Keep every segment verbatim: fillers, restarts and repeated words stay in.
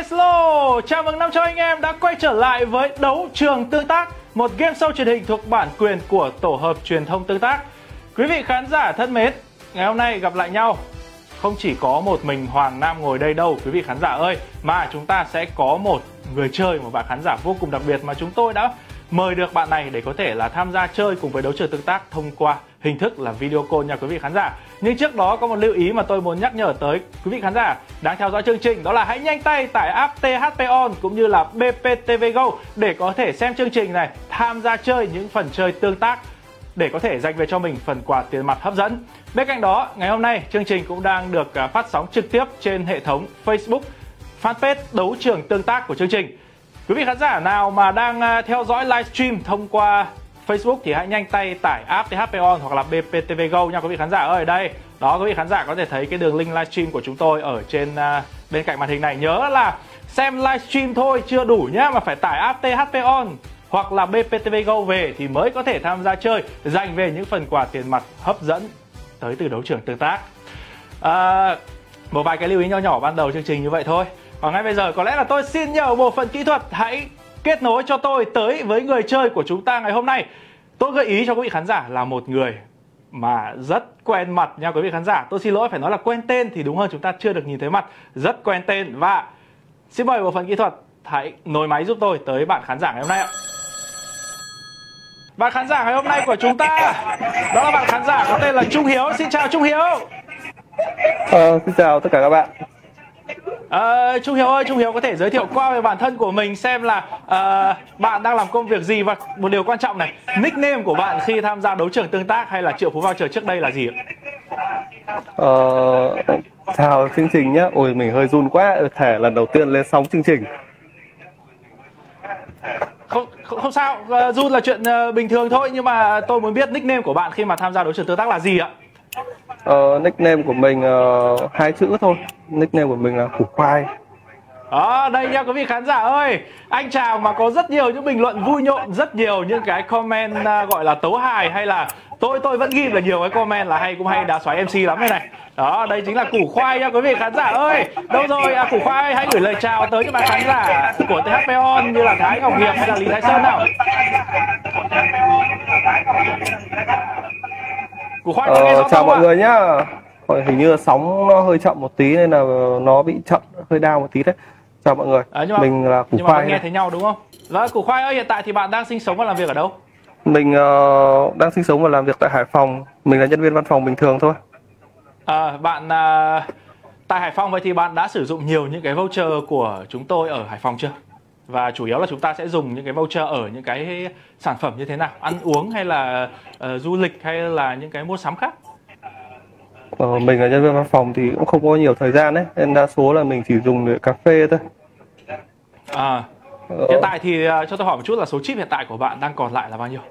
Hello, chào mừng năm trăm anh em đã quay trở lại với Đấu Trường Tương Tác, một game show truyền hình thuộc bản quyền của tổ hợp truyền thông Tương Tác. Quý vị khán giả thân mến, ngày hôm nay gặp lại nhau không chỉ có một mình Hoàng Nam ngồi đây đâu quý vị khán giả ơi, mà chúng ta sẽ có một người chơi, một bạn khán giả vô cùng đặc biệt mà chúng tôi đã mời được bạn này để có thể là tham gia chơi cùng với Đấu Trường Tương Tác thông qua hình thức là video call nha quý vị khán giả. Nhưng trước đó có một lưu ý mà tôi muốn nhắc nhở tới quý vị khán giả đang theo dõi chương trình, đó là hãy nhanh tay tải app tê hát pê On cũng như là bê pê tê vê Go để có thể xem chương trình này, tham gia chơi những phần chơi tương tác để có thể giành về cho mình phần quà tiền mặt hấp dẫn. Bên cạnh đó, ngày hôm nay chương trình cũng đang được phát sóng trực tiếp trên hệ thống Facebook, fanpage Đấu Trường Tương Tác của chương trình. Quý vị khán giả nào mà đang theo dõi livestream thông qua Facebook thì hãy nhanh tay tải app tê hát pê On hoặc là bê pê tê vê Go nha quý vị khán giả ơi. Đây, đó quý vị khán giả có thể thấy cái đường link livestream của chúng tôi ở trên uh, bên cạnh màn hình này. Nhớ là xem livestream thôi chưa đủ nhá, mà phải tải app tê hát pê On hoặc là bê pê tê vê Go về thì mới có thể tham gia chơi, giành về những phần quà tiền mặt hấp dẫn tới từ Đấu Trường Tương Tác. À, một vài cái lưu ý nho nhỏ ban đầu chương trình như vậy thôi. Và ngay bây giờ có lẽ là tôi xin nhờ bộ phận kỹ thuật hãy kết nối cho tôi tới với người chơi của chúng ta ngày hôm nay. Tôi gợi ý cho quý vị khán giả là một người mà rất quen mặt nha quý vị khán giả. Tôi xin lỗi, phải nói là quen tên thì đúng hơn, chúng ta chưa được nhìn thấy mặt. Rất quen tên. Và xin mời bộ phận kỹ thuật hãy nối máy giúp tôi tới bạn khán giả ngày hôm nay ạ. Bạn khán giả ngày hôm nay của chúng ta đó là bạn khán giả có tên là Trung Hiếu. Xin chào Trung Hiếu. Ờ, xin chào tất cả các bạn. À, Trung Hiếu ơi, Trung Hiếu có thể giới thiệu qua về bản thân của mình xem là à, bạn đang làm công việc gì, và một điều quan trọng này, nickname của bạn khi tham gia Đấu Trường Tương Tác hay là Triệu Phú Voucher trước đây là gì ạ? Ờ, chào chương trình nhé. Ôi mình hơi run quá, thể lần đầu tiên lên sóng chương trình. Không, không, không sao, uh, run là chuyện uh, bình thường thôi, nhưng mà tôi muốn biết nickname của bạn khi mà tham gia Đấu Trường Tương Tác là gì ạ? Ờ, nickname của mình uh, hai chữ thôi. Nickname của mình là Củ Khoai. Đó, đây nha quý vị khán giả ơi. Anh chàng mà có rất nhiều những bình luận vui nhộn, rất nhiều những cái comment uh, gọi là tấu hài, hay là tôi tôi vẫn ghi là nhiều cái comment là hay, cũng hay đá xoáy em xê lắm đây này. Đó, đây chính là Củ Khoai nha quý vị khán giả ơi. Đâu rồi, à, Củ Khoai hãy gửi lời chào tới các bạn khán giả của tê hát pê On như là Thái Ngọc Hiệp hay là Lý Thái Sơn nào. Củ Khoai có nghe rõ ờ, chào mọi à? người nhá. Hình như là sóng nó hơi chậm một tí nên là nó bị chậm, hơi đau một tí đấy. Chào mọi người. À, nhưng mà, mình là Củ nhưng Khoai. Nhưng mà nghe thấy nhau đúng không? Và Củ Khoai ơi, hiện tại thì bạn đang sinh sống và làm việc ở đâu? Mình uh, đang sinh sống và làm việc tại Hải Phòng. Mình là nhân viên văn phòng bình thường thôi. À, bạn uh, tại Hải Phòng, vậy thì bạn đã sử dụng nhiều những cái voucher của chúng tôi ở Hải Phòng chưa? Và chủ yếu là chúng ta sẽ dùng những cái voucher ở những cái sản phẩm như thế nào? Ăn uống hay là uh, du lịch hay là những cái mua sắm khác? Ờ, mình là nhân viên văn phòng thì cũng không có nhiều thời gian đấy, nên đa số là mình chỉ dùng để cà phê thôi. À, ờ. Hiện tại thì uh, cho tôi hỏi một chút là số chip hiện tại của bạn đang còn lại là bao nhiêu?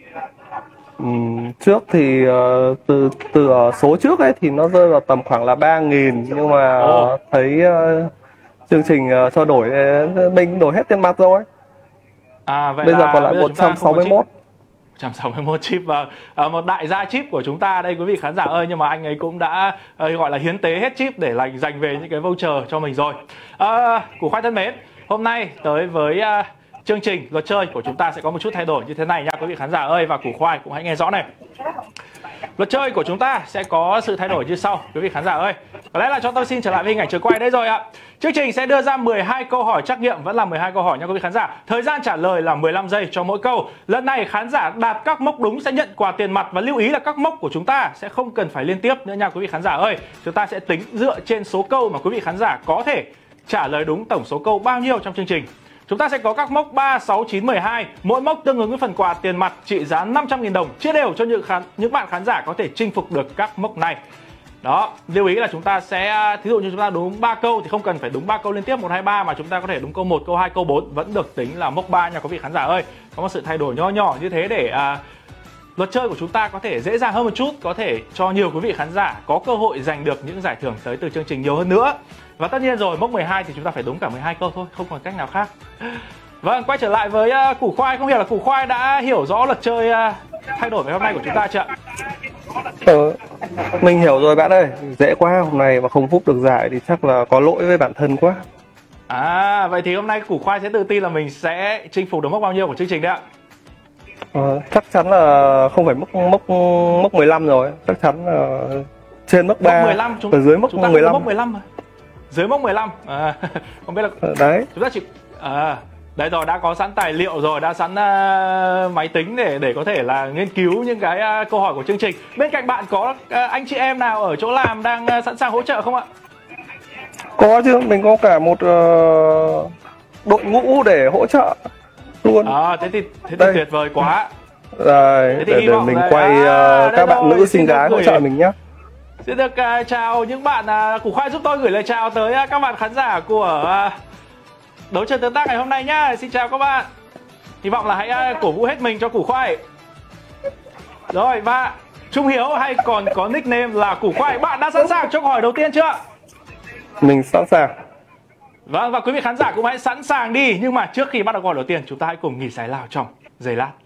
Ừ, trước thì uh, từ từ uh, số trước ấy thì nó rơi vào tầm khoảng là ba nghìn, nhưng mà uh, thấy uh, chương trình uh, cho đổi uh, mình đổi hết tiền mặt rồi. À, vậy bây là giờ còn lại một trăm sáu mươi mốt. một trăm sáu mươi mốt chip, và à, một đại gia chip của chúng ta đây quý vị khán giả ơi. Nhưng mà anh ấy cũng đã à, gọi là hiến tế hết chip để lành dành về những cái voucher cho mình rồi. À, Củ Khoai thân mến, hôm nay tới với à, chương trình luật chơi của chúng ta sẽ có một chút thay đổi như thế này nha quý vị khán giả ơi, và Củ Khoai cũng hãy nghe rõ này. Luật chơi của chúng ta sẽ có sự thay đổi như sau quý vị khán giả ơi. Có lẽ là cho tôi xin trở lại với hình ảnh trường quay đây rồi ạ. Chương trình sẽ đưa ra mười hai câu hỏi trắc nghiệm, vẫn là mười hai câu hỏi nha quý vị khán giả. Thời gian trả lời là mười lăm giây cho mỗi câu. Lần này khán giả đạt các mốc đúng sẽ nhận quà tiền mặt, và lưu ý là các mốc của chúng ta sẽ không cần phải liên tiếp nữa nha quý vị khán giả ơi. Chúng ta sẽ tính dựa trên số câu mà quý vị khán giả có thể trả lời đúng tổng số câu bao nhiêu trong chương trình. Chúng ta sẽ có các mốc ba, sáu, chín, mười hai. Mỗi mốc tương ứng với phần quà tiền mặt trị giá năm trăm nghìn đồng, chia đều cho những, khán, những bạn khán giả có thể chinh phục được các mốc này. Đó, lưu ý là chúng ta sẽ, thí dụ như chúng ta đúng ba câu thì không cần phải đúng ba câu liên tiếp một, hai, ba, mà chúng ta có thể đúng câu một, câu hai, câu bốn vẫn được tính là mốc ba nha quý vị khán giả ơi. Có một sự thay đổi nho nhỏ như thế để à, luật chơi của chúng ta có thể dễ dàng hơn một chút, có thể cho nhiều quý vị khán giả có cơ hội giành được những giải thưởng tới từ chương trình nhiều hơn nữa. Và tất nhiên rồi, mốc mười hai thì chúng ta phải đúng cả mười hai câu thôi, không còn cách nào khác. Vâng, quay trở lại với uh, Củ Khoai. Không hiểu là Củ Khoai đã hiểu rõ luật chơi uh, thay đổi ngày hôm nay của chúng ta chưa ạ? Ờ, mình hiểu rồi bạn ơi. Dễ quá, hôm nay mà không phúc được giải thì chắc là có lỗi với bản thân quá. À, vậy thì hôm nay Củ Khoai sẽ tự tin là mình sẽ chinh phục được mốc bao nhiêu của chương trình đấy ạ? Ờ, chắc chắn là không phải mốc mốc mốc mười lăm rồi, chắc chắn là trên mốc ba, mốc mười lăm, chúng, ở dưới mốc chúng ta mười lăm. mốc mười lăm mà. Dưới mốc mười lăm. À, không biết là đấy. Chúng ta chỉ à, đấy rồi, đã có sẵn tài liệu rồi, đã sẵn uh, máy tính để để có thể là nghiên cứu những cái uh, câu hỏi của chương trình. Bên cạnh bạn có uh, anh chị em nào ở chỗ làm đang uh, sẵn sàng hỗ trợ không ạ? Có chứ, mình có cả một uh, đội ngũ để hỗ trợ luôn. À, thế thì thế thì tuyệt vời quá. Rồi, để, để mình đây. quay uh, à, các bạn rồi, nữ xinh gái hỗ trợ mình nhé. Xin được uh, chào những bạn uh, Củ Khoai giúp tôi gửi lời chào tới uh, các bạn khán giả của uh, Đấu Trường Tương Tác ngày hôm nay nhá. Xin chào các bạn. Hy vọng là hãy uh, cổ vũ hết mình cho Củ Khoai. Rồi, và Trung Hiếu hay còn có nickname là Củ Khoai, bạn đã sẵn sàng cho câu hỏi đầu tiên chưa? Mình sẵn sàng. Vâng, và quý vị khán giả cũng hãy sẵn sàng đi. Nhưng mà trước khi bắt đầu câu hỏi đầu tiên, chúng ta hãy cùng nghỉ giải lao trong giây lát.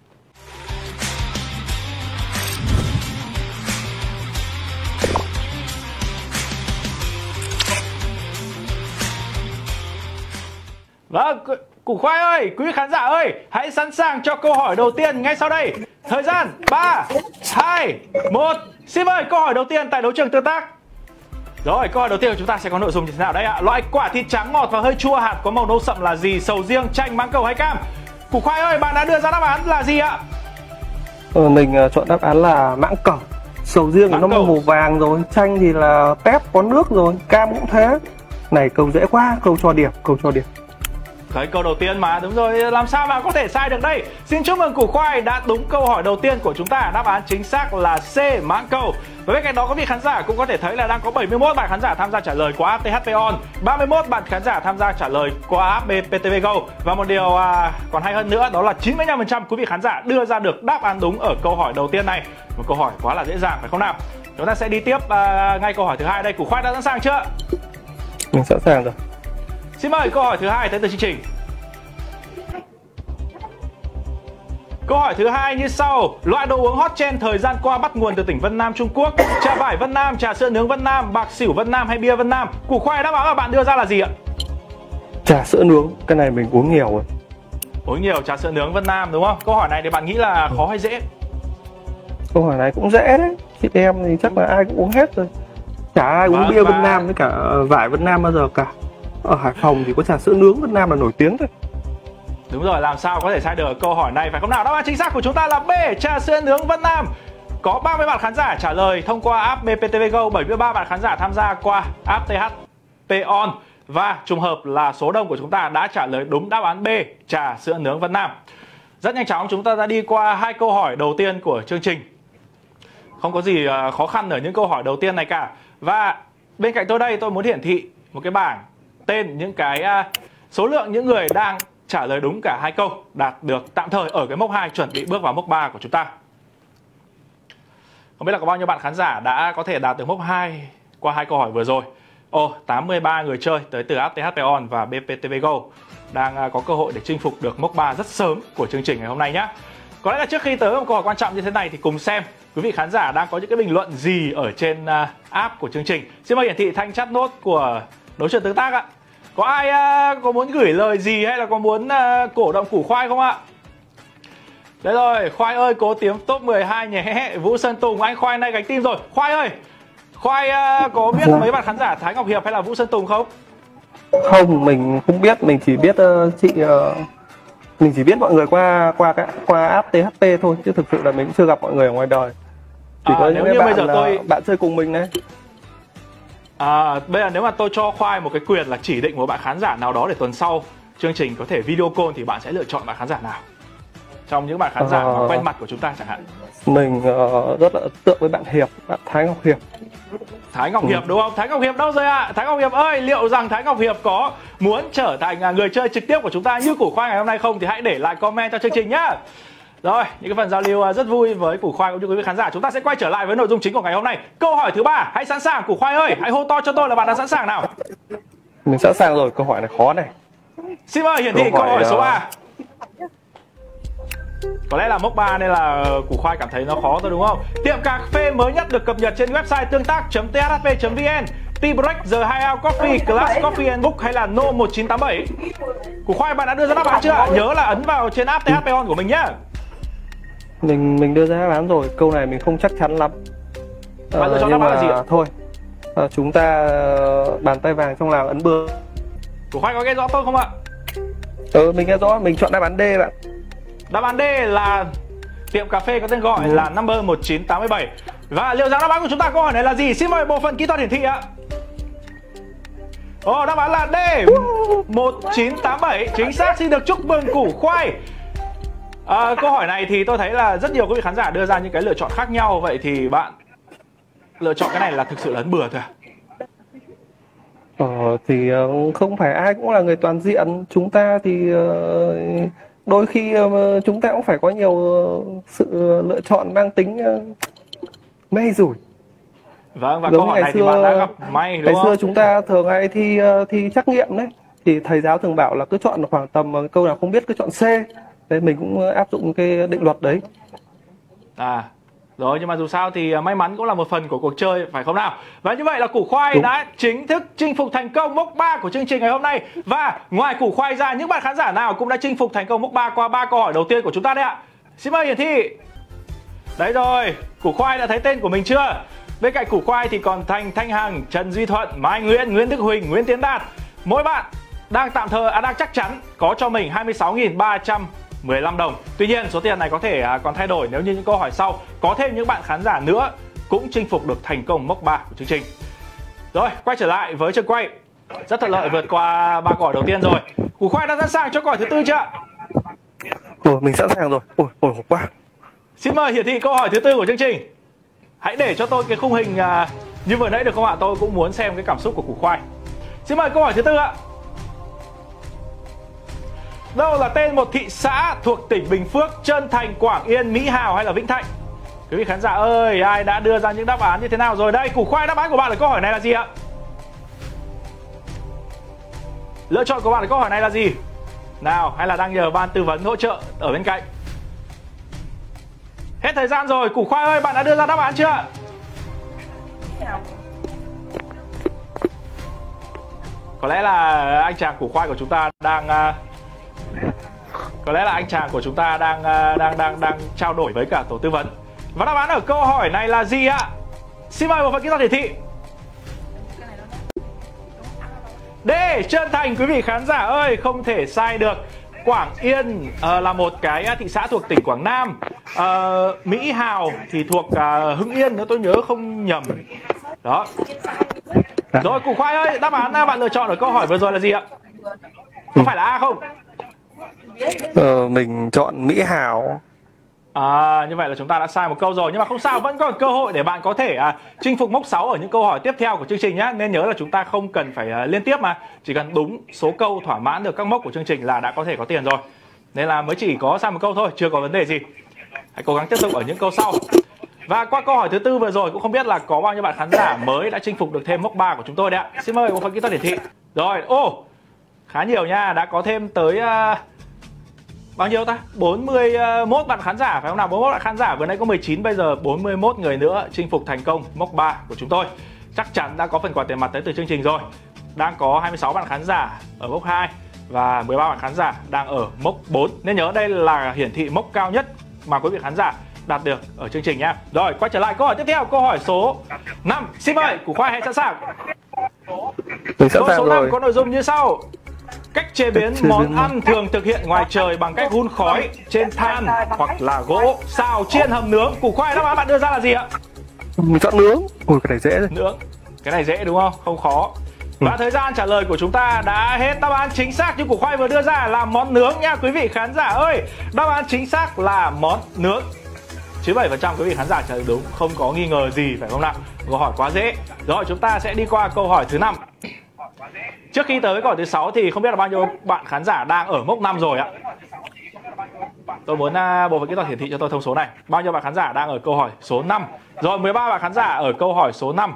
Vâng, Củ Khoai ơi, quý vị khán giả ơi, hãy sẵn sàng cho câu hỏi đầu tiên ngay sau đây. Thời gian ba, hai, một. Xin mời câu hỏi đầu tiên tại Đấu Trường Tương Tác. Rồi, câu hỏi đầu tiên của chúng ta sẽ có nội dung như thế nào đây ạ? Loại quả thịt trắng ngọt và hơi chua, hạt có màu nâu sậm là gì? Sầu riêng, chanh, mãng cầu hay cam? Củ Khoai ơi, bạn đã đưa ra đáp án là gì ạ? Ờ, mình uh, chọn đáp án là mãng cầu. Sầu riêng thì nó màu vàng rồi, chanh thì là tép có nước rồi, cam cũng thế. Này, câu dễ quá, câu cho điểm, câu cho điểm. Đấy, câu đầu tiên mà, đúng rồi, làm sao mà có thể sai được đây. Xin chúc mừng Củ Khoai đã đúng câu hỏi đầu tiên của chúng ta. Đáp án chính xác là C, mãng cầu. Và bên cạnh đó, quý vị khán giả cũng có thể thấy là đang có bảy mươi mốt bạn khán giả tham gia trả lời qua app tê hát pê On, ba mươi mốt bạn khán giả tham gia trả lời qua app bê pê tê vê Go. Và một điều à, còn hay hơn nữa đó là chín mươi lăm phần trăm quý vị khán giả đưa ra được đáp án đúng ở câu hỏi đầu tiên này. Một câu hỏi quá là dễ dàng phải không nào? Chúng ta sẽ đi tiếp à, ngay câu hỏi thứ hai đây. Củ Khoai đã sẵn sàng chưa? Mình sẵn sàng rồi. Xin mời câu hỏi thứ hai tới từ chương trình. Câu hỏi thứ hai như sau: loại đồ uống hot trend thời gian qua bắt nguồn từ tỉnh Vân Nam, Trung Quốc. Trà vải Vân Nam, trà sữa nướng Vân Nam, bạc xỉu Vân Nam hay bia Vân Nam? Củ Khoai, đáp án mà bạn đưa ra là gì ạ? Trà sữa nướng, cái này mình uống nhiều rồi. Uống nhiều trà sữa nướng Vân Nam đúng không? Câu hỏi này thì bạn nghĩ là khó hay dễ? Câu hỏi này cũng dễ đấy. Chị em thì chắc là ai cũng uống hết rồi. Chả ai uống vâng, bia và... Vân Nam với cả vải Vân Nam bao giờ cả. Ở Hải Phòng thì có trà sữa nướng Vân Nam là nổi tiếng thôi. Đúng rồi, làm sao có thể sai được câu hỏi này phải không nào? Đáp án chính xác của chúng ta là B, trà sữa nướng Vân Nam. Có ba mươi bạn khán giả trả lời thông qua app bê pê tê vê Go, bảy mươi ba bạn khán giả tham gia qua app tê hát pê On. Và trùng hợp là số đông của chúng ta đã trả lời đúng đáp án B, trà sữa nướng Vân Nam. Rất nhanh chóng chúng ta đã đi qua hai câu hỏi đầu tiên của chương trình. Không có gì khó khăn ở những câu hỏi đầu tiên này cả. Và bên cạnh tôi đây tôi muốn hiển thị một cái bảng tên những cái số lượng những người đang trả lời đúng cả hai câu, đạt được tạm thời ở cái mốc hai, chuẩn bị bước vào mốc ba của chúng ta. Không biết là có bao nhiêu bạn khán giả đã có thể đạt được mốc hai qua hai câu hỏi vừa rồi. Ồ, tám mươi ba người chơi tới từ app tê hát pê On và bê pê tê vê Go đang có cơ hội để chinh phục được mốc ba rất sớm của chương trình ngày hôm nay nhé. Có lẽ là trước khi tới một câu hỏi quan trọng như thế này thì cùng xem quý vị khán giả đang có những cái bình luận gì ở trên app của chương trình. Xin mời hiển thị thanh chat nốt của Đấu Trường Tương Tác ạ. Có ai uh, có muốn gửi lời gì hay là có muốn uh, cổ động Củ Khoai không ạ? Đấy rồi, Khoai ơi cố tiến top mười hai nhé. Vũ Sơn Tùng, anh Khoai nay gánh team rồi. Khoai ơi, Khoai uh, có biết mấy bạn khán giả Thái Ngọc Hiệp hay là Vũ Sơn Tùng không? Không, mình không biết, mình chỉ biết uh, chị uh, mình chỉ biết mọi người qua qua cái qua app tê hát pê thôi, chứ thực sự là mình cũng chưa gặp mọi người ở ngoài đời. Chỉ à, có những cái bạn, bây giờ tôi... bạn chơi cùng mình đấy. À, bây giờ nếu mà tôi cho Khoai một cái quyền là chỉ định một bạn khán giả nào đó để tuần sau chương trình có thể video call thì bạn sẽ lựa chọn bạn khán giả nào trong những bạn khán giả à... quen mặt của chúng ta chẳng hạn? Mình uh, rất là ấn tượng với bạn Hiệp, bạn Thái Ngọc Hiệp. Thái Ngọc ừ. Hiệp đúng không? Thái Ngọc Hiệp đâu rồi ạ? À? Thái Ngọc Hiệp ơi, liệu rằng Thái Ngọc Hiệp có muốn trở thành người chơi trực tiếp của chúng ta như Củ Khoai ngày hôm nay không thì hãy để lại comment cho chương trình nhá. Rồi, những cái phần giao lưu rất vui với Củ Khoai cũng như quý vị khán giả. Chúng ta sẽ quay trở lại với nội dung chính của ngày hôm nay. Câu hỏi thứ ba, hãy sẵn sàng. Củ Khoai ơi, hãy hô to cho tôi là bạn đã sẵn sàng nào. Mình sẵn sàng rồi, câu hỏi này khó này. Xin mời hiển thị câu, câu hỏi số ba. Có lẽ là mốc ba nên là Củ Khoai cảm thấy nó khó thôi đúng không? Tiệm cà phê mới nhất được cập nhật trên website tương tác chấm tê hát pê chấm vn Tea Break, The Hideout Coffee, Class Coffee and Book hay là No một chín tám bảy? Củ khoai bạn đã đưa ra đáp án chưa ạ? Nhớ là ấn vào trên app tê hát pê on của mình nhá. Mình mình đưa ra đáp án rồi, câu này mình không chắc chắn lắm. Bạn lựa chọn đáp án là gì ạ? Thôi, à, chúng ta uh, bàn tay vàng trong làng ấn bừa. Củ khoai có nghe rõ tôi không ạ? Ừ, mình nghe rõ, mình chọn đáp án D bạn. Đáp án D là tiệm cà phê có tên gọi ừ. là Number một chín tám bảy. Và liệu rằng đáp án của chúng ta câu hỏi này là gì? Xin mời bộ phận kỹ thuật hiển thị ạ. Ồ, đáp án là D một chín tám bảy. Chính xác, xin được chúc mừng Củ khoai. À, câu hỏi này thì tôi thấy là rất nhiều quý vị khán giả đưa ra những cái lựa chọn khác nhau. Vậy thì bạn lựa chọn cái này là thực sự là ấn bừa thôi à? Ờ, thì uh, không phải ai cũng là người toàn diện. Chúng ta thì uh, đôi khi uh, chúng ta cũng phải có nhiều uh, sự lựa chọn mang tính uh, may rủi. Vâng, và giống câu hỏi này xưa, thì bạn đã gặp may đúng ngày không? Ngày xưa chúng ta thường hay thi uh, thi trắc nghiệm đấy, thì thầy giáo thường bảo là cứ chọn khoảng tầm uh, câu nào không biết cứ chọn C. Thế mình cũng uh, áp dụng cái định luật đấy. À, rồi, nhưng mà dù sao thì may mắn cũng là một phần của cuộc chơi, phải không nào? Và như vậy là Củ khoai đúng. đã chính thức chinh phục thành công mốc ba của chương trình ngày hôm nay. Và ngoài Củ khoai ra, những bạn khán giả nào cũng đã chinh phục thành công mốc ba qua ba câu hỏi đầu tiên của chúng ta đấy ạ. Xin mời hiển thị. Đấy rồi, Củ khoai đã thấy tên của mình chưa? Bên cạnh Củ khoai thì còn Thành, Thanh Hằng, Trần Duy Thuận, Mai Nguyễn, Nguyễn Đức Huỳnh, Nguyễn Tiến Đạt. Mỗi bạn đang tạm thời, à, đang chắc chắn có cho mình hai mươi sáu nghìn ba trăm mười lăm đồng. Tuy nhiên số tiền này có thể à, còn thay đổi nếu như những câu hỏi sau có thêm những bạn khán giả nữa cũng chinh phục được thành công mốc ba của chương trình. Rồi, quay trở lại với trường quay. Rất thuận lợi vượt qua ba câu hỏi đầu tiên rồi. Củ khoai đã sẵn sàng cho câu hỏi thứ tư chưa? Ồ, mình sẵn sàng rồi. Ôi, ôi, quá. Xin mời hiển thị câu hỏi thứ tư của chương trình. Hãy để cho tôi cái khung hình à, như vừa nãy được không ạ? Tôi cũng muốn xem cái cảm xúc của Củ khoai. Xin mời câu hỏi thứ tư ạ. Đâu là tên một thị xã thuộc tỉnh Bình Phước, Trơn Thành, Quảng Yên, Mỹ Hào hay là Vĩnh Thạnh? Quý vị khán giả ơi, ai đã đưa ra những đáp án như thế nào rồi? Đây, Củ khoai, đáp án của bạn ở câu hỏi này là gì ạ? Lựa chọn của bạn ở câu hỏi này là gì? Nào, hay là đang nhờ ban tư vấn hỗ trợ ở bên cạnh? Hết thời gian rồi, Củ khoai ơi, bạn đã đưa ra đáp án chưa? Có lẽ là anh chàng Củ khoai của chúng ta đang uh, có lẽ là anh chàng của chúng ta đang uh, đang đang đang trao đổi với cả tổ tư vấn. Và đáp án ở câu hỏi này là gì ạ? Xin mời bộ phận kỹ thuật hiển thị. D, Trơn Thành. Quý vị khán giả ơi, không thể sai được. Quảng Yên uh, là một cái thị xã thuộc tỉnh Quảng Nam. uh, Mỹ Hào thì thuộc uh, Hưng Yên nếu tôi nhớ không nhầm. Đó. Rồi, Củ khoai ơi, đáp án bạn lựa chọn ở câu hỏi vừa rồi là gì ạ? Có phải là A không? Ờ, mình chọn Mỹ Hào. À, như vậy là chúng ta đã sai một câu rồi. Nhưng mà không sao, vẫn còn cơ hội để bạn có thể à, chinh phục mốc sáu ở những câu hỏi tiếp theo của chương trình nhé. Nên nhớ là chúng ta không cần phải à, liên tiếp mà. Chỉ cần đúng số câu thỏa mãn được các mốc của chương trình là đã có thể có tiền rồi. Nên là mới chỉ có sai một câu thôi, chưa có vấn đề gì. Hãy cố gắng tiếp tục ở những câu sau. Và qua câu hỏi thứ tư vừa rồi cũng không biết là có bao nhiêu bạn khán giả mới đã chinh phục được thêm mốc ba của chúng tôi đấy ạ. Xin mời bộ phận kỹ thuật hiển thị. Rồi, ô, khá nhiều nha, đã có thêm tới... Uh, bao nhiêu ta? bốn mươi mốt bạn khán giả phải không nào? bốn mươi mốt bạn khán giả, vừa nãy có mười chín, bây giờ bốn mươi mốt người nữa chinh phục thành công mốc ba của chúng tôi. Chắc chắn đã có phần quà tiền mặt tới từ chương trình rồi. Đang có hai mươi sáu bạn khán giả ở mốc hai và mười ba bạn khán giả đang ở mốc bốn. Nên nhớ đây là hiển thị mốc cao nhất mà quý vị khán giả đạt được ở chương trình nha. Rồi, quay trở lại câu hỏi tiếp theo, câu hỏi số năm. Xin mời, Củ khoai hãy sẵn sàng. Mình sẵn Câu sàng số rồi. năm có nội dung như sau. Cách chế biến chế món biến ăn thường thực hiện ngoài trời bằng cách hun khói trên than hoặc là gỗ, xào, chiên, hầm, nướng. Củ khoai, đáp án bạn đưa ra là gì ạ? Mình chọn nướng. Ôi, cái này dễ rồi. Nướng. Cái này dễ đúng không? Không khó. Và thời gian trả lời của chúng ta đã hết. Đáp án chính xác như Củ khoai vừa đưa ra là món nướng nha quý vị khán giả ơi. Đáp án chính xác là món nướng. chín mươi bảy phần trăm quý vị khán giả trả lời đúng, không có nghi ngờ gì phải không nào? Câu hỏi quá dễ. Rồi, chúng ta sẽ đi qua câu hỏi thứ năm. Trước khi tới với câu hỏi thứ sáu thì không biết là bao nhiêu bạn khán giả đang ở mốc năm rồi ạ. Tôi muốn uh, bộ phận kỹ thuật hiển thị cho tôi thông số này. Bao nhiêu bạn khán giả đang ở câu hỏi số năm? Rồi, mười ba bạn khán giả ở câu hỏi số năm.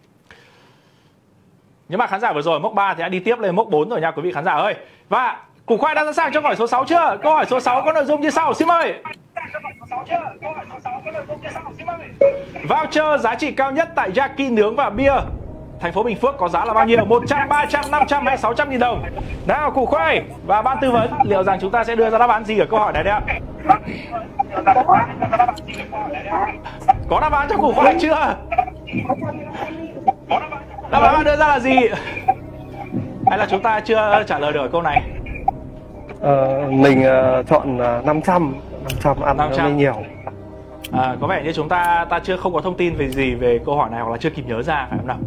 Những bạn khán giả vừa rồi mốc ba thì đã đi tiếp lên mốc bốn rồi nha quý vị khán giả ơi. Và Củ khoai đã sẵn sàng cho câu hỏi số sáu chưa? Câu hỏi số sáu có nội dung như sau, xin mời. Voucher giá trị cao nhất tại Yaki nướng và bia thành phố Bình Phước có giá là bao nhiêu? một trăm, ba trăm, năm trăm hay sáu trăm nghìn đồng? Nào củ khoai và ban tư vấn liệu rằng chúng ta sẽ đưa ra đáp án gì ở câu hỏi này đây ạ? Có đáp án cho củ khoai chưa? Đáp án bạn đưa ra là gì? Hay là chúng ta chưa trả lời được ở câu này? Ờ, mình uh, chọn uh, năm trăm. năm trăm ăn nó mới nhiều. À, có vẻ như chúng ta ta chưa không có thông tin về gì về câu hỏi này, hoặc là chưa kịp nhớ ra phải không nào?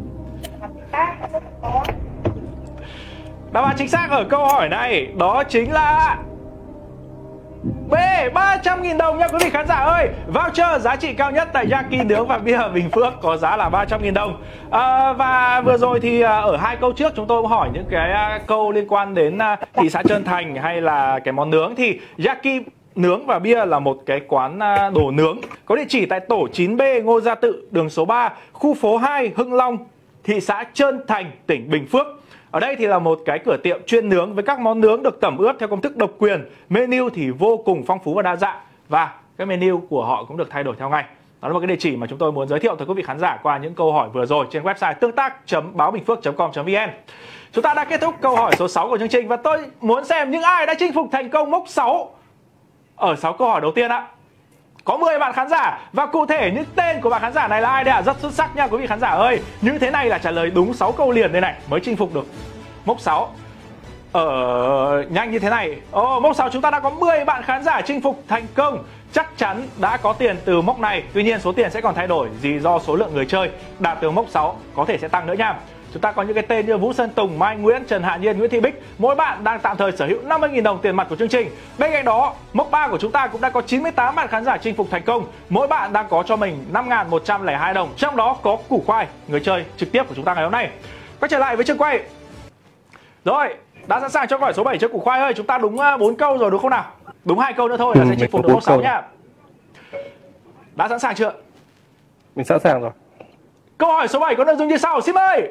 Đáp án chính xác ở câu hỏi này đó chính là B, ba trăm nghìn đồng nha quý vị khán giả ơi. Voucher giá trị cao nhất tại Yaki nướng và bia Bình Phước có giá là ba trăm nghìn đồng. à, Và vừa rồi thì ở hai câu trước chúng tôi hỏi những cái câu liên quan đến thị xã Trơn Thành hay là cái món nướng. Thì Yaki nướng và bia là một cái quán đồ nướng có địa chỉ tại tổ chín B Ngô Gia Tự, đường số ba, khu phố hai, Hưng Long, thị xã Trơn Thành, tỉnh Bình Phước. Ở đây thì là một cái cửa tiệm chuyên nướng với các món nướng được tẩm ướp theo công thức độc quyền. Menu thì vô cùng phong phú và đa dạng, và cái menu của họ cũng được thay đổi theo ngày. Đó là một cái địa chỉ mà chúng tôi muốn giới thiệu tới quý vị khán giả qua những câu hỏi vừa rồi trên website tương tác chấm báo bình phước chấm com chấm vn. Chúng ta đã kết thúc câu hỏi số sáu của chương trình và tôi muốn xem những ai đã chinh phục thành công mốc sáu ở sáu câu hỏi đầu tiên ạ. Có mười bạn khán giả và cụ thể những tên của bạn khán giả này là ai đây ạ? Rất xuất sắc nha quý vị khán giả ơi. Như thế này là trả lời đúng sáu câu liền đây này mới chinh phục được mốc sáu. Ở nhanh như thế này. Ồ, mốc sáu chúng ta đã có mười bạn khán giả chinh phục thành công. Chắc chắn đã có tiền từ mốc này. Tuy nhiên số tiền sẽ còn thay đổi vì do số lượng người chơi đạt từ mốc sáu có thể sẽ tăng nữa nha. Chúng ta có những cái tên như Vũ Sơn Tùng, Mai Nguyễn, Trần Hạ Nhiên, Nguyễn Thị Bích. Mỗi bạn đang tạm thời sở hữu năm mươi nghìn đồng tiền mặt của chương trình. Bên cạnh đó, mốc ba của chúng ta cũng đã có chín mươi tám bạn khán giả chinh phục thành công. Mỗi bạn đang có cho mình năm nghìn một trăm lẻ hai đồng. Trong đó có Củ Khoai, người chơi trực tiếp của chúng ta ngày hôm nay. Quay trở lại với trường quay. Rồi, đã sẵn sàng cho câu hỏi số bảy chưa Củ Khoai ơi? Chúng ta đúng bốn câu rồi đúng không nào? Đúng hai câu nữa thôi là ừ, sẽ chinh phục được mốc sáu nhá. Đã sẵn sàng chưa? Mình sẵn sàng rồi. Câu hỏi số bảy có nội dung như sau, xin mời.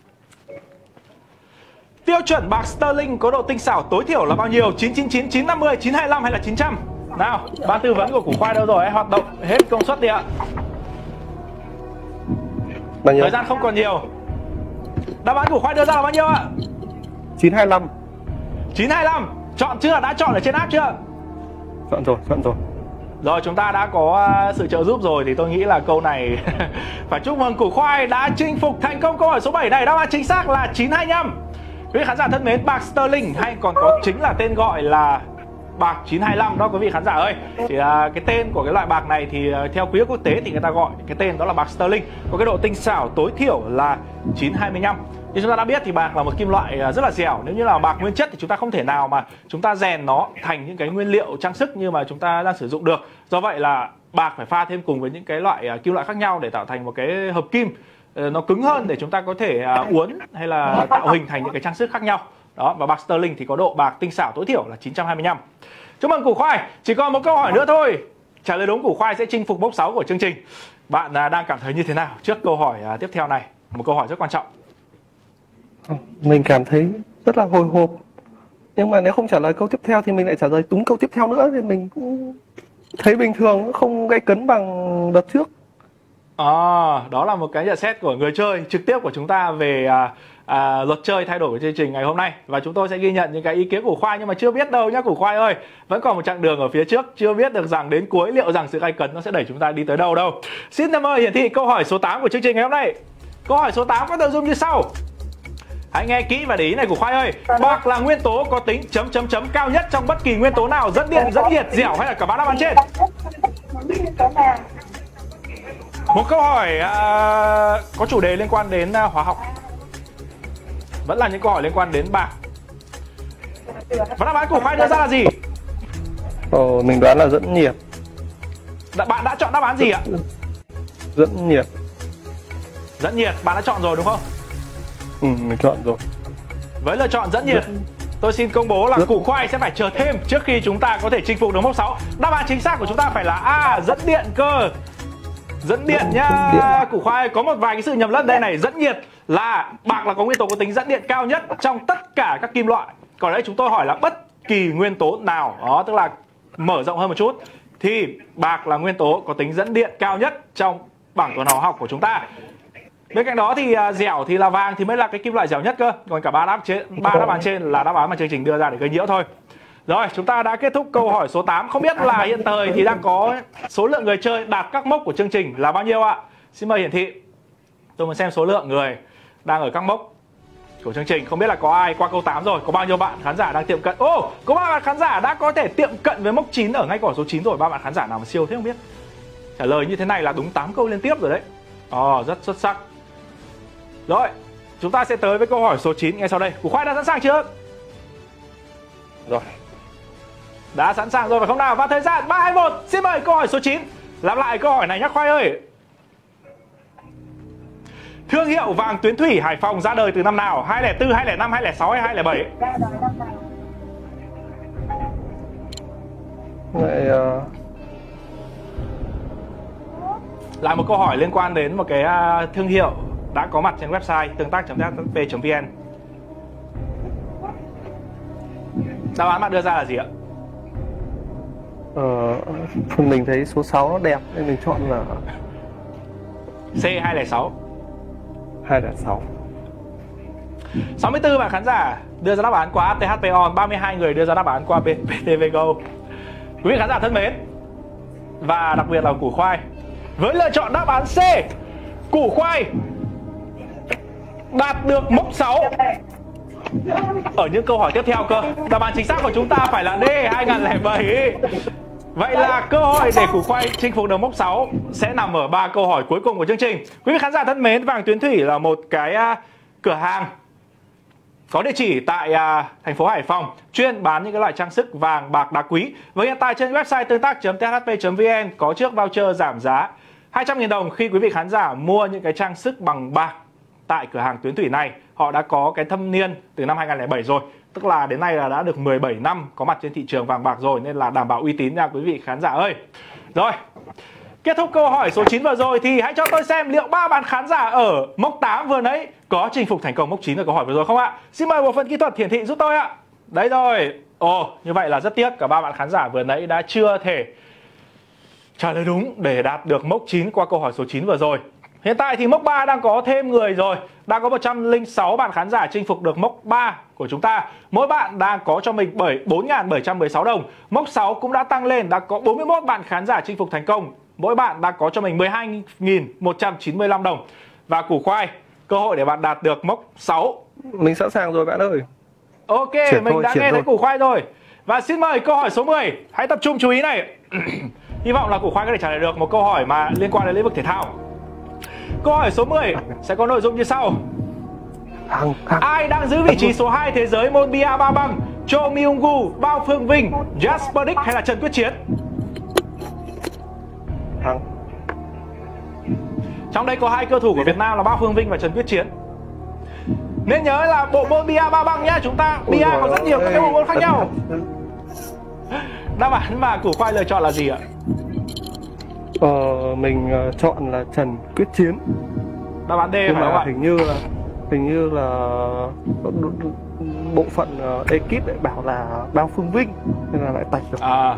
Tiêu chuẩn bạc sterling có độ tinh xảo tối thiểu là bao nhiêu? chín chín chín, chín năm mươi, chín hai lăm hay là chín trăm? Nào, ban tư vấn của Củ Khoai đâu rồi? Hoạt động hết công suất đi ạ. Bao nhiêu? Thời gian không còn nhiều. Đáp án của Khoai đưa ra là bao nhiêu ạ? chín hai lăm. chín hai lăm. Chọn chưa? Đã chọn ở trên app chưa? Chọn rồi, chọn rồi. Rồi, chúng ta đã có sự trợ giúp rồi thì tôi nghĩ là câu này phải chúc mừng Củ Khoai đã chinh phục thành công câu hỏi số bảy này. Đáp án chính xác là chín hai lăm. Quý vị khán giả thân mến, bạc sterling hay còn có chính là tên gọi là bạc chín hai lăm đó quý vị khán giả ơi. Chỉ là cái tên của cái loại bạc này thì theo quý ước quốc tế thì người ta gọi cái tên đó là bạc sterling. Có cái độ tinh xảo tối thiểu là chín hai lăm. Như chúng ta đã biết thì bạc là một kim loại rất là dẻo. Nếu như là bạc nguyên chất thì chúng ta không thể nào mà chúng ta rèn nó thành những cái nguyên liệu trang sức như mà chúng ta đang sử dụng được. Do vậy là bạc phải pha thêm cùng với những cái loại kim loại khác nhau để tạo thành một cái hợp kim nó cứng hơn để chúng ta có thể uốn hay là tạo hình thành những cái trang sức khác nhau. Đó, và bạc sterling thì có độ bạc tinh xảo tối thiểu là chín trăm hai mươi lăm. Chúc mừng Củ Khoai, chỉ còn một câu hỏi nữa thôi. Trả lời đúng Củ Khoai sẽ chinh phục mốc sáu của chương trình. Bạn đang cảm thấy như thế nào trước câu hỏi tiếp theo này? Một câu hỏi rất quan trọng. Mình cảm thấy rất là hồi hộp. Nhưng mà nếu không trả lời câu tiếp theo thì mình lại trả lời đúng câu tiếp theo nữa thì mình cũng thấy bình thường, không gây cấn bằng đợt trước. À, đó là một cái nhận xét của người chơi trực tiếp của chúng ta về à, à, luật chơi thay đổi của chương trình ngày hôm nay. Và chúng tôi sẽ ghi nhận những cái ý kiến của Khoai, nhưng mà chưa biết đâu nhá Củ Khoai ơi. Vẫn còn một chặng đường ở phía trước, chưa biết được rằng đến cuối liệu rằng sự gay cấn nó sẽ đẩy chúng ta đi tới đâu đâu. Xin mời hiển thị câu hỏi số tám của chương trình ngày hôm nay. Câu hỏi số tám có nội dung như sau. Hãy nghe kỹ và để ý này Củ Khoai ơi. Bạc là nguyên tố có tính chấm chấm chấm cao nhất trong bất kỳ nguyên tố nào, dẫn điện, dẫn nhiệt, dẻo hay là cả ba đáp án trên? Một câu hỏi uh, có chủ đề liên quan đến uh, hóa học. Vẫn là những câu hỏi liên quan đến bạc. Và đáp án của Khoai đưa ra là gì? Ồ, mình đoán là dẫn nhiệt. Đã, bạn đã chọn đáp án gì ạ? Dẫn nhiệt. Dẫn nhiệt, bạn đã chọn rồi đúng không? Ừ, mình chọn rồi. Với lựa chọn dẫn nhiệt, tôi xin công bố là Củ Khoai sẽ phải chờ thêm trước khi chúng ta có thể chinh phục được mốc sáu. Đáp án chính xác của chúng ta phải là A, dẫn điện cơ. Dẫn điện nhá Củ Khoai, có một vài cái sự nhầm lẫn đây này. Dẫn nhiệt là bạc là có nguyên tố có tính dẫn điện cao nhất trong tất cả các kim loại. Còn đây chúng tôi hỏi là bất kỳ nguyên tố nào. Đó, tức là mở rộng hơn một chút thì bạc là nguyên tố có tính dẫn điện cao nhất trong bảng tuần hóa học của chúng ta. Bên cạnh đó thì uh, dẻo thì là vàng thì mới là cái kim loại dẻo nhất cơ. Còn cả ba đáp trên ba đáp án trên là đáp án mà chương trình đưa ra để gây nhiễu thôi. Rồi, chúng ta đã kết thúc câu hỏi số tám. Không biết là hiện thời thì đang có số lượng người chơi đạt các mốc của chương trình là bao nhiêu ạ? Xin mời hiển thị. Tôi muốn xem số lượng người đang ở các mốc của chương trình. Không biết là có ai qua câu tám rồi. Có bao nhiêu bạn khán giả đang tiệm cận? Ô, oh, có ba bạn khán giả đã có thể tiệm cận với mốc chín ở ngay câu hỏi số chín rồi. Ba bạn khán giả nào mà siêu thế không biết. Trả lời như thế này là đúng tám câu liên tiếp rồi đấy. Ồ, oh, rất xuất sắc. Rồi, chúng ta sẽ tới với câu hỏi số chín ngay sau đây. Củ khoai đã sẵn sàng chưa? Rồi. Đã sẵn sàng rồi phải không nào? Và thời gian ba, hai, một. Xin mời câu hỏi số chín. Lặp lại câu hỏi này nhé Khoai ơi. Thương hiệu vàng tuyến thủy Hải Phòng ra đời từ năm nào? hai không bốn, hai không năm, hai không sáu hay hai không bảy? Vậy, uh... là một câu hỏi liên quan đến một cái uh, thương hiệu đã có mặt trên website tương tác chấm t h p chấm v n. Đáp án bạn đưa ra là gì ạ? Ờ, mình thấy số sáu nó đẹp nên mình chọn là C hai không sáu. hai không sáu. sáu mươi tư bạn khán giả đưa ra đáp án qua tê hát pê on, ba mươi hai người đưa ra đáp án qua pê tê vê Go. Quý vị khán giả thân mến, và đặc biệt là Củ Khoai với lựa chọn đáp án C, Củ Khoai đạt được mốc sáu ở những câu hỏi tiếp theo cơ. Đáp án chính xác của chúng ta phải là D, hai không không bảy. Vậy là cơ hội để Củ Khoai chinh phục được mốc sáu sẽ nằm ở ba câu hỏi cuối cùng của chương trình. Quý vị khán giả thân mến, Vàng Tuyến Thủy là một cái uh, cửa hàng có địa chỉ tại uh, thành phố Hải Phòng, chuyên bán những cái loại trang sức vàng, bạc, đá quý. Và hiện tại trên website tương tác chấm t h p chấm v n có chiếc voucher giảm giá hai trăm nghìn đồng khi quý vị khán giả mua những cái trang sức bằng bạc tại cửa hàng Tuyến Thủy này. Họ đã có cái thâm niên từ năm hai không không bảy rồi, tức là đến nay là đã được mười bảy năm có mặt trên thị trường vàng bạc rồi, nên là đảm bảo uy tín nha quý vị khán giả ơi. Rồi, kết thúc câu hỏi số chín vừa rồi thì hãy cho tôi xem liệu ba bạn khán giả ở mốc tám vừa nãy có chinh phục thành công mốc chín ở câu hỏi vừa rồi không ạ? Xin mời bộ phận kỹ thuật hiển thị giúp tôi ạ. Đấy rồi. Ồ, như vậy là rất tiếc cả ba bạn khán giả vừa nãy đã chưa thể trả lời đúng để đạt được mốc chín qua câu hỏi số chín vừa rồi. Hiện tại thì mốc ba đang có thêm người rồi. Đang có một trăm lẻ sáu bạn khán giả chinh phục được mốc ba của chúng ta. Mỗi bạn đang có cho mình bốn nghìn bảy trăm mười sáu đồng. Mốc sáu cũng đã tăng lên, đã có bốn mươi mốt bạn khán giả chinh phục thành công. Mỗi bạn đang có cho mình mười hai nghìn một trăm chín mươi lăm đồng. Và Củ Khoai, cơ hội để bạn đạt được mốc sáu. Mình sẵn sàng rồi bạn ơi. Ok, chuyển mình thôi, đã nghe thôi. thấy Củ Khoai rồi. Và xin mời câu hỏi số mười. Hãy tập trung chú ý này. Hy vọng là Củ Khoai có thể trả lời được một câu hỏi mà liên quan đến lĩnh vực thể thao. Câu hỏi số mười sẽ có nội dung như sau. Thằng, thằng. Ai đang giữ vị trí số hai thế giới môn bia ba băng? Cho Myung-gu, Bao Phương Vinh, Jasper Dick hay là Trần Quyết Chiến? Thằng. Trong đây có hai cơ thủ của Việt Nam là Bao Phương Vinh và Trần Quyết Chiến. Nên nhớ là bộ môn bia ba băng nhá, chúng ta bia có rất nhiều các cái bộ môn khác nhau. Đáp án mà Củ Khoai lựa chọn là gì ạ? Ờ, mình uh, chọn là Trần Quyết Chiến. Đáp án D nhưng phải mà không ạ? hình như là hình như là bộ phận uh, ekip lại bảo là Bao Phương Vinh nên là lại tạch được. À.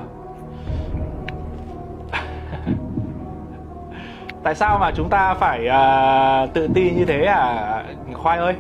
Tại sao mà chúng ta phải uh, tự tin như thế à Khoai ơi?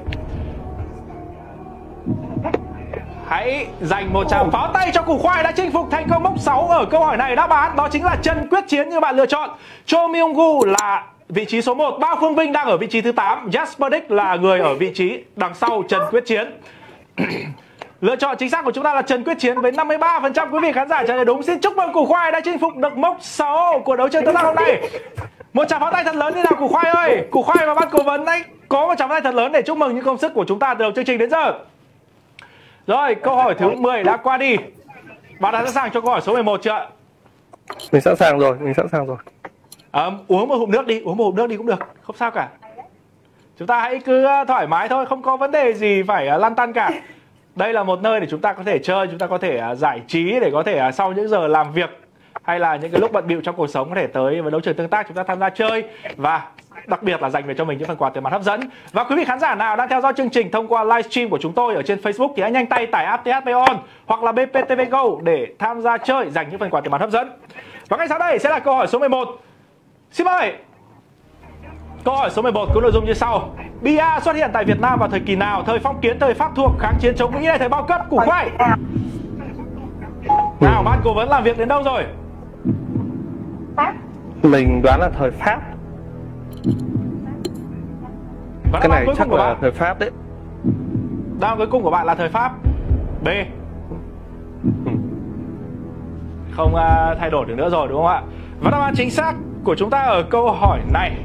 Hãy dành một tràng pháo tay cho Củ Khoai đã chinh phục thành công mốc sáu ở câu hỏi này. Đáp án đó chính là Trần Quyết Chiến như bạn lựa chọn. Cho Myung-gu là vị trí số một, Bao Phương Vinh đang ở vị trí thứ tám, Jasper Dick là người ở vị trí đằng sau Trần Quyết Chiến. Lựa chọn chính xác của chúng ta là Trần Quyết Chiến với năm mươi ba phần trăm quý vị khán giả trả lời đúng. Xin chúc mừng Củ Khoai đã chinh phục được mốc sáu của đấu trường tương tác hôm nay. Một tràng pháo tay thật lớn đi nào Củ Khoai ơi. Củ Khoai và ban cố vấn đấy có một tràng pháo tay thật lớn để chúc mừng những công sức của chúng ta từ đầu chương trình đến giờ. Rồi, câu hỏi thứ mười đã qua đi. Bạn đã sẵn sàng cho câu hỏi số mười một chưa? Mình sẵn sàng rồi, mình sẵn sàng rồi. À, uống một ngụm nước đi, uống một ngụm nước đi cũng được, không sao cả. Chúng ta hãy cứ thoải mái thôi, không có vấn đề gì phải lăn tăn cả. Đây là một nơi để chúng ta có thể chơi, chúng ta có thể giải trí, để có thể sau những giờ làm việc hay là những cái lúc bận bịu trong cuộc sống có thể tới với đấu trường tương tác chúng ta tham gia chơi, và đặc biệt là dành về cho mình những phần quà tiền mặt hấp dẫn. Và quý vị khán giả nào đang theo dõi chương trình thông qua livestream của chúng tôi ở trên Facebook thì hãy nhanh tay tải app tê hát pê on hoặc là bê pê tê vê Go để tham gia chơi, giành những phần quà tiền mặt hấp dẫn. Và ngay sau đây sẽ là câu hỏi số mười một. Xin mời. Câu hỏi số mười một có nội dung như sau. bê a xuất hiện tại Việt Nam vào thời kỳ nào? Thời phong kiến, thời Pháp thuộc, kháng chiến chống Mỹ hay thời bao cấp? Củ khoai. Nào, ban cố vấn làm việc đến đâu rồi? Mình đoán là thời Pháp. Và cái này cuối chắc cùng của là bạn, thời Pháp đấy. đáp án cuối cùng của bạn là thời Pháp. B. Không uh, thay đổi được nữa rồi đúng không ạ? Và đáp án chính xác của chúng ta ở câu hỏi này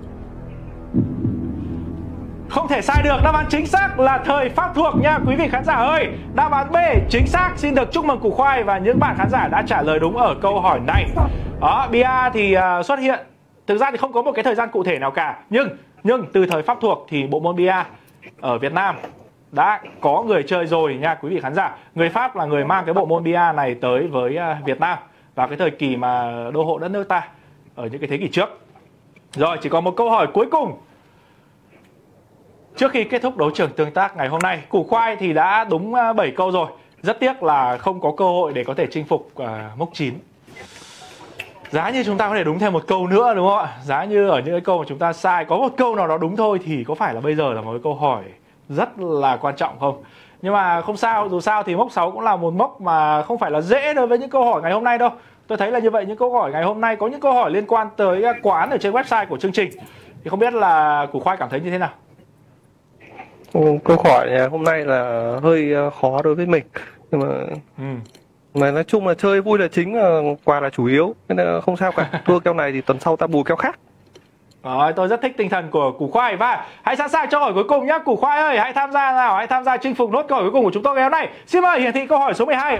không thể sai được. Đáp án chính xác là thời Pháp thuộc nha quý vị khán giả ơi. Đáp án B chính xác. Xin được chúc mừng Củ Khoai và những bạn khán giả đã trả lời đúng ở câu hỏi này. Đó, bê a thì uh, xuất hiện, thực ra thì không có một cái thời gian cụ thể nào cả, nhưng nhưng từ thời Pháp thuộc thì bộ môn bê a ở Việt Nam đã có người chơi rồi nha quý vị khán giả. Người Pháp là người mang cái bộ môn bê a này tới với uh, Việt Nam vào cái thời kỳ mà đô hộ đất nước ta ở những cái thế kỷ trước. Rồi, chỉ còn một câu hỏi cuối cùng trước khi kết thúc đấu trường tương tác ngày hôm nay. Củ Khoai thì đã đúng bảy câu rồi. Rất tiếc là không có cơ hội để có thể chinh phục uh, mốc chín. Giá như chúng ta có thể đúng thêm một câu nữa đúng không ạ? Giá như ở những cái câu mà chúng ta sai có một câu nào đó đúng thôi thì có phải là bây giờ là một cái câu hỏi rất là quan trọng không? Nhưng mà không sao, dù sao thì mốc sáu cũng là một mốc mà không phải là dễ đối với những câu hỏi ngày hôm nay đâu. Tôi thấy là như vậy, những câu hỏi ngày hôm nay có những câu hỏi liên quan tới quán ở trên website của chương trình. Thì không biết là Củ Khoai cảm thấy như thế nào? Câu hỏi hôm nay là hơi khó đối với mình. Nhưng mà ừ. mà nói chung là chơi vui là chính, quà là chủ yếu, nên là không sao cả. Thua keo này thì tuần sau ta bù keo khác. Rồi, tôi rất thích tinh thần của Củ Khoai. Và hãy sẵn sàng cho hỏi cuối cùng nhé. Củ Khoai ơi, hãy tham gia nào, hãy tham gia chinh phục nốt câu hỏi cuối cùng của chúng tôi ngày hôm nay. Xin mời hiển thị câu hỏi số mười hai.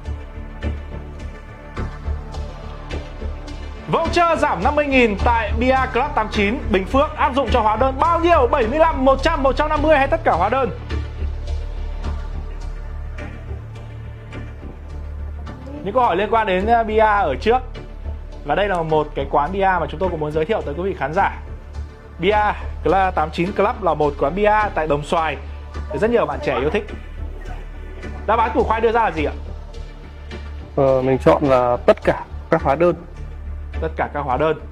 Voucher giảm năm mươi nghìn tại bê a Club tám chín Bình Phước áp dụng cho hóa đơn bao nhiêu? bảy mươi lăm, một trăm, một trăm năm mươi hay tất cả hóa đơn? Những câu hỏi liên quan đến bê a ở trước. Và đây là một cái quán bia mà chúng tôi cũng muốn giới thiệu tới quý vị khán giả. Bia tám chín Club là một quán bia tại Đồng Xoài, rất nhiều bạn trẻ yêu thích. Đáp án Củ Khoai đưa ra là gì ạ? Ờ, mình chọn là tất cả các hóa đơn. Tất cả các hóa đơn.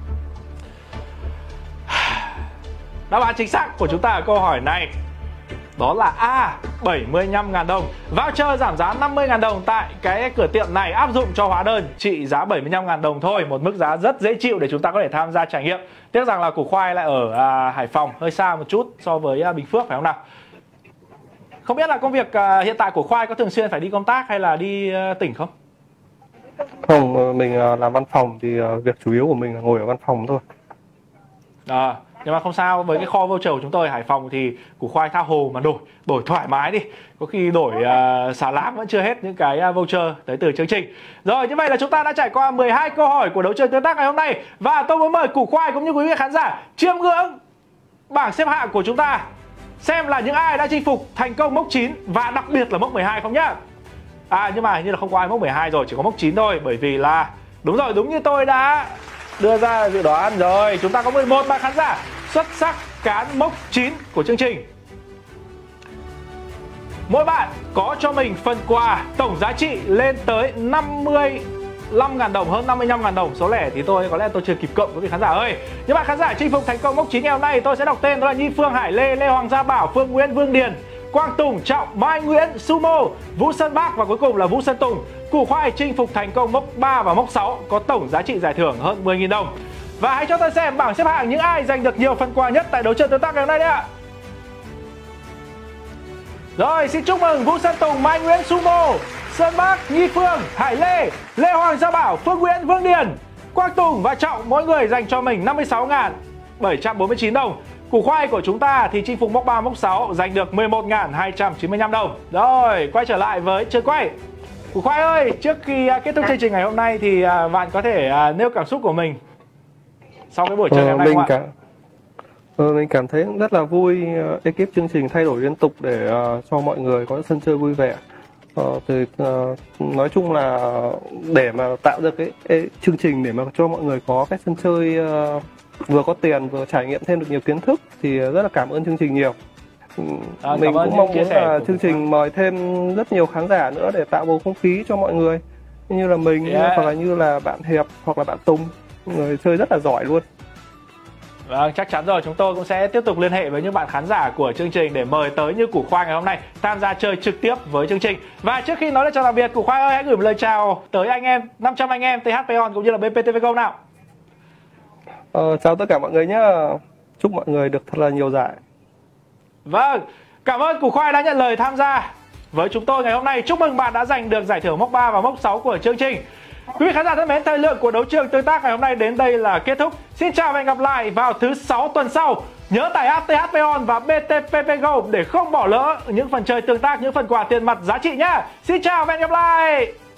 Đáp án chính xác của chúng ta ở câu hỏi này đó là A, bảy mươi lăm nghìn đồng. Voucher giảm giá năm mươi nghìn đồng tại cái cửa tiệm này áp dụng cho hóa đơn trị giá bảy mươi lăm nghìn đồng thôi. Một mức giá rất dễ chịu để chúng ta có thể tham gia trải nghiệm. Tiếc rằng là Củ Khoai lại ở à, Hải Phòng, hơi xa một chút so với à, Bình Phước phải không nào? Không biết là công việc à, hiện tại của Khoai có thường xuyên phải đi công tác hay là đi à, tỉnh không? Không, mình à, làm văn phòng thì à, việc chủ yếu của mình là ngồi ở văn phòng thôi. À, nhưng mà không sao, với cái kho voucher của chúng tôi ở Hải Phòng thì Củ Khoai tha hồ mà đổi, đổi thoải mái đi. Có khi đổi uh, xà lám vẫn chưa hết những cái uh, voucher tới từ chương trình. Rồi, như vậy là chúng ta đã trải qua mười hai câu hỏi của đấu trường tương tác ngày hôm nay. Và tôi muốn mời Củ Khoai cũng như quý vị khán giả chiêm ngưỡng bảng xếp hạng của chúng ta, xem là những ai đã chinh phục thành công mốc chín và đặc biệt là mốc mười hai không nhá. À, nhưng mà hình như là không có ai mốc mười hai rồi, chỉ có mốc chín thôi. Bởi vì là, đúng rồi, đúng như tôi đã đưa ra dự đoán rồi, chúng ta có mười một bạn khán giả xuất sắc cán mốc chín của chương trình. Mỗi bạn có cho mình phần quà tổng giá trị lên tới năm mươi lăm nghìn đồng, hơn năm mươi lăm nghìn đồng. Số lẻ thì tôi có lẽ tôi chưa kịp cộng quý vị khán giả ơi. Những bạn khán giả chinh phục thành công mốc chín ngày hôm nay tôi sẽ đọc tên, đó là Nhi Phương, Hải Lê, Lê Hoàng Gia Bảo, Phương Nguyễn, Vương Điền, Quang Tùng, Trọng, Mai Nguyễn, Sumo, Vũ Sơn Bác và cuối cùng là Vũ Sơn Tùng. Củ Khoai chinh phục thành công mốc ba và mốc sáu có tổng giá trị giải thưởng hơn mười nghìn đồng. Và hãy cho tôi xem bảng xếp hạng những ai giành được nhiều phần quà nhất tại đấu trường tương tác ngày hôm nay đấy ạ. Rồi, xin chúc mừng Vũ Sơn Tùng, Mai Nguyễn, Sumo, Sơn Bác, Nhi Phương, Hải Lê, Lê Hoàng Gia Bảo, Phương Nguyễn, Vương Điền, Quang Tùng và Trọng, mỗi người dành cho mình năm mươi sáu nghìn bảy trăm bốn mươi chín đồng. Củ Khoai của chúng ta thì chinh phục mốc ba, mốc sáu giành được mười một nghìn hai trăm chín mươi lăm đồng. Rồi, quay trở lại với trường quay. Củ Khoai ơi, trước khi kết thúc chương trình ngày hôm nay thì bạn có thể nêu cảm xúc của mình sau cái buổi chơi ngày hôm nay mình không cả... ờ, mình cảm thấy rất là vui. Ekip chương trình thay đổi liên tục để uh, cho mọi người có sân chơi vui vẻ. Uh, thì, uh, nói chung là để mà tạo ra cái, cái chương trình để mà cho mọi người có cái sân chơi uh, vừa có tiền vừa trải nghiệm thêm được nhiều kiến thức thì rất là cảm ơn chương trình nhiều. À, mình cũng mong muốn là chương trình mời thêm rất nhiều khán giả nữa để tạo bầu không khí cho mọi người, như là mình, yeah. hoặc là như là bạn Hiệp hoặc là bạn Tùng, người chơi rất là giỏi luôn. Vâng, chắc chắn rồi, chúng tôi cũng sẽ tiếp tục liên hệ với những bạn khán giả của chương trình để mời tới như Củ Khoai ngày hôm nay tham gia chơi trực tiếp với chương trình. Và trước khi nói lời chào tạm biệt, Củ Khoai ơi hãy gửi một lời chào tới anh em năm trăm anh em tê hát pê on cũng như là bê pê tê vê Go nào. Ờ, chào tất cả mọi người nhé. Chúc mọi người được thật là nhiều giải. Vâng, cảm ơn Củ Khoai đã nhận lời tham gia với chúng tôi ngày hôm nay. Chúc mừng bạn đã giành được giải thưởng mốc ba và mốc sáu của chương trình. Quý vị khán giả thân mến, thời lượng của đấu trường tương tác ngày hôm nay đến đây là kết thúc. Xin chào và hẹn gặp lại vào thứ sáu tuần sau. Nhớ tải app tê hát pê on và bê tê pê pê Go để không bỏ lỡ những phần chơi tương tác, những phần quà tiền mặt giá trị nhé. Xin chào và hẹn gặp lại.